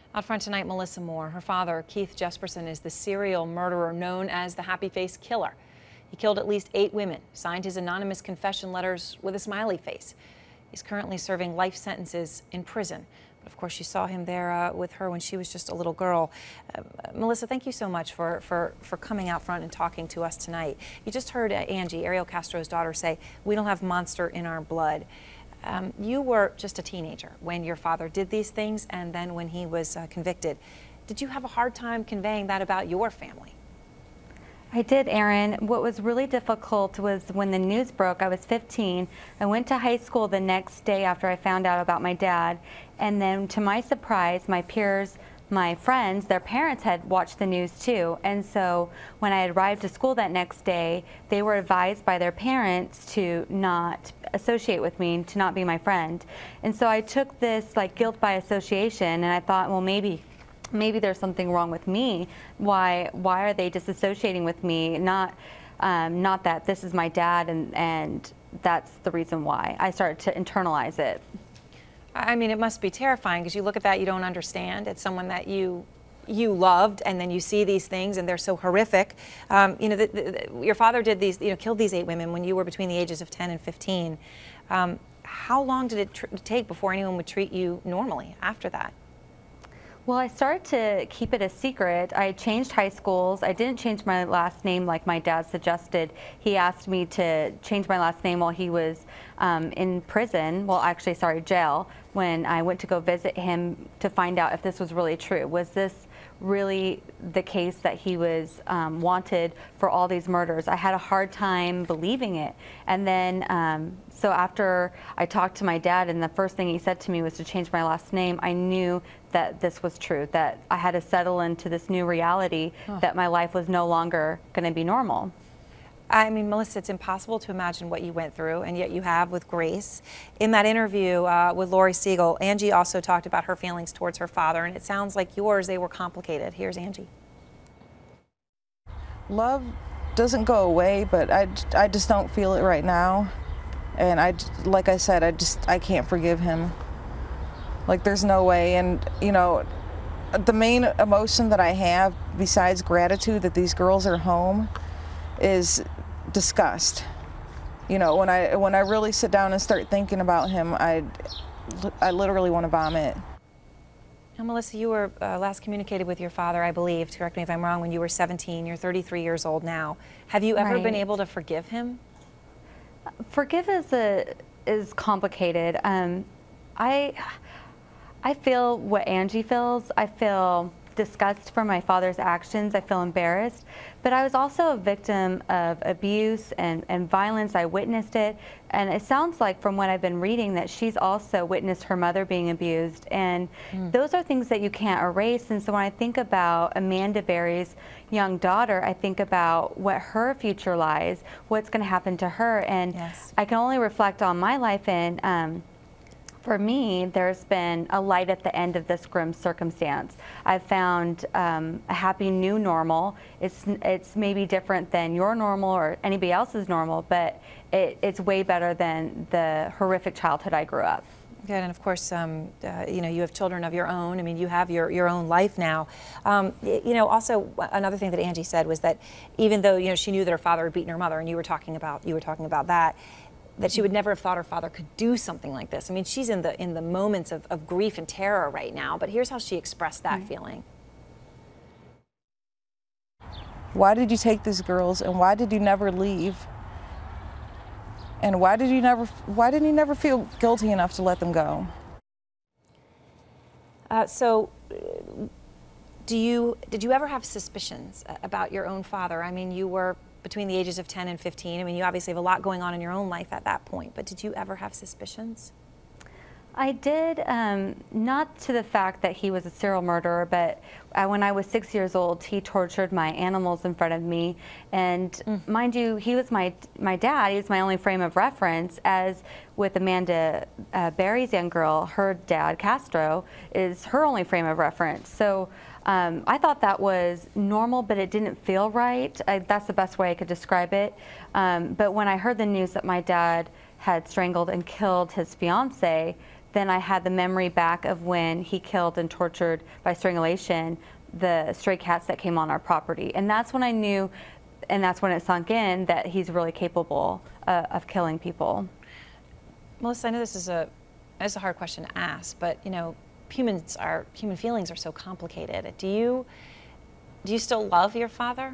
Out front tonight, Melissa Moore. Her father, Keith Jesperson, is the serial murderer known as the Happy Face Killer. He killed at least 8 women, signed his anonymous confession letters with a smiley face. He's currently serving life sentences in prison. But of course, you saw him there with her when she was just a little girl. Melissa, thank you so much for coming out front and talking to us tonight. You just heard Angie, Ariel Castro's daughter, say, "We don't have monster in our blood." You were just a teenager when your father did these things, and then when he was convicted. Did you have a hard time conveying that about your family? I did, Erin. What was really difficult was when the news broke. I was 15. I went to high school the next day after I found out about my dad, and then to my surprise, my peers, my friends, their parents had watched the news too. And so when I arrived to school that next day, they were advised by their parents to not associate with me, to not be my friend. And so I took this like guilt by association, and I thought, well, maybe there's something wrong with me. Why are they disassociating with me? Not that this is my dad and that's the reason why. I started to internalize it. I mean, it must be terrifying because you look at that, you don't understand. It's someone that you loved, and then you see these things, and they're so horrific. You know, your father did these, killed these 8 women when you were between the ages of 10 and 15. How long did it take before anyone would treat you normally after that? Well, I started to keep it a secret. I changed high schools. I didn't change my last name like my dad suggested. He asked me to change my last name while he was in prison. Well, actually, sorry, jail, when I went to go visit him to find out if this was really true. Was this really the case that he was wanted for all these murders? I had a hard time believing it. And then, so after I talked to my dad, and the first thing he said to me was to change my last name, I knew that this was true, that I had to settle into this new reality, that my life was no longer going to be normal. I mean, Melissa, it's impossible to imagine what you went through, and yet you have with Grace. In that interview with Lori Siegel, Angie also talked about her feelings towards her father, and it sounds like yours, they were complicated. Here's Angie. Love doesn't go away, but I just don't feel it right now. And like I said, I can't forgive him. Like, there's no way. And, you know, the main emotion that I have, besides gratitude that these girls are home, is disgust. You know, when I really sit down and start thinking about him, I literally want to vomit. Now, Melissa, you were last communicated with your father, I believe, correct me if I'm wrong, when you were 17. You're 33 years old now. Have you ever been able to forgive him? Forgive is complicated. I feel what Angie feels. I feel disgust for my father's actions. I feel embarrassed. But I was also a victim of abuse and violence. I witnessed it. And it sounds like from what I've been reading that she's also witnessed her mother being abused. And those are things that you can't erase. And so when I think about Amanda Berry's young daughter, I think about what her future lies, what's going to happen to her. And I can only reflect on my life, and for me, there's been a light at the end of this grim circumstance. I've found a happy new normal. It's maybe different than your normal or anybody else's normal, but it's way better than the horrific childhood I grew up. Good, and of course, you know, you have children of your own. I mean, you have your own life now. You know, also another thing that Angie said was that even though she knew that her father had beaten her mother, and you were talking about that she would never have thought her father could do something like this. I mean, she's in the moments of grief and terror right now, but here's how she expressed that feeling. Why did you take these girls, and why did you never leave? And why didn't you never feel guilty enough to let them go? Did you ever have suspicions about your own father? I mean, you were between the ages of 10 and 15. I mean, you obviously have a lot going on in your own life at that point, but did you ever have suspicions? I did, not to the fact that he was a serial murderer, but when I was 6 years old, he tortured my animals in front of me. And mind you, he was my dad. He was my only frame of reference, as with Amanda Berry's young girl, her dad, Castro, is her only frame of reference. So I thought that was normal, but it didn't feel right. That's the best way I could describe it. But when I heard the news that my dad had strangled and killed his fiance, then I had the memory back of when he killed and tortured by strangulation the stray cats that came on our property. And that's when I knew, and that's when it sunk in, that he's really capable of killing people. Melissa, I know this is a hard question to ask, but you know, human feelings are so complicated. Do you still love your father?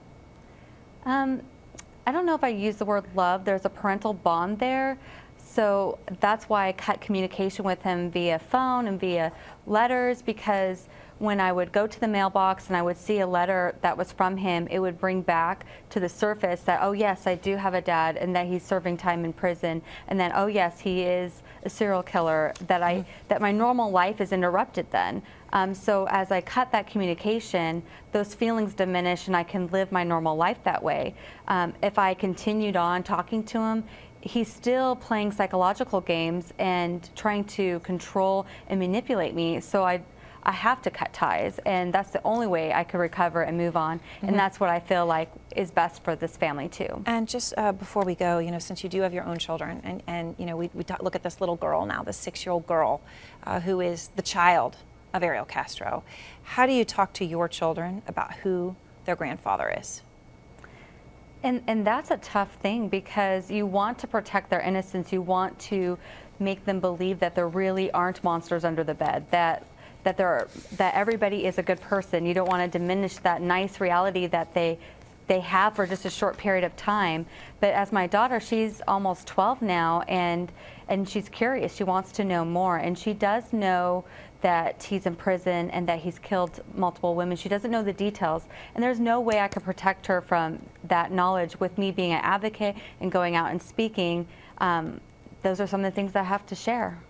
I don't know if I use the word love. There's a parental bond there. So that's why I cut communication with him via phone and via letters, because when I would go to the mailbox and I would see a letter that was from him, it would bring back to the surface that, oh yes, I do have a dad, and that he's serving time in prison, and then, oh yes, he is a serial killer, that that my normal life is interrupted then. So as I cut that communication, those feelings diminish and I can live my normal life that way. If I continued on talking to him, he's still playing psychological games and trying to control and manipulate me. So I have to cut ties, and that's the only way I could recover and move on. And that's what I feel like is best for this family too. And just before we go, you know, since you do have your own children, and you know, we look at this little girl now, this 6-year-old girl who is the child of Ariel Castro. How do you talk to your children about who their grandfather is? And that's a tough thing, because you want to protect their innocence. You want to make them believe that there really aren't monsters under the bed, that everybody is a good person. You don't want to diminish that nice reality that they have for just a short period of time. But as my daughter, she's almost 12 now, and she's curious. She wants to know more, and she does know that he's in prison and that he's killed multiple women. She doesn't know the details, and there's no way I could protect her from that knowledge with me being an advocate and going out and speaking. Those are some of the things that I have to share.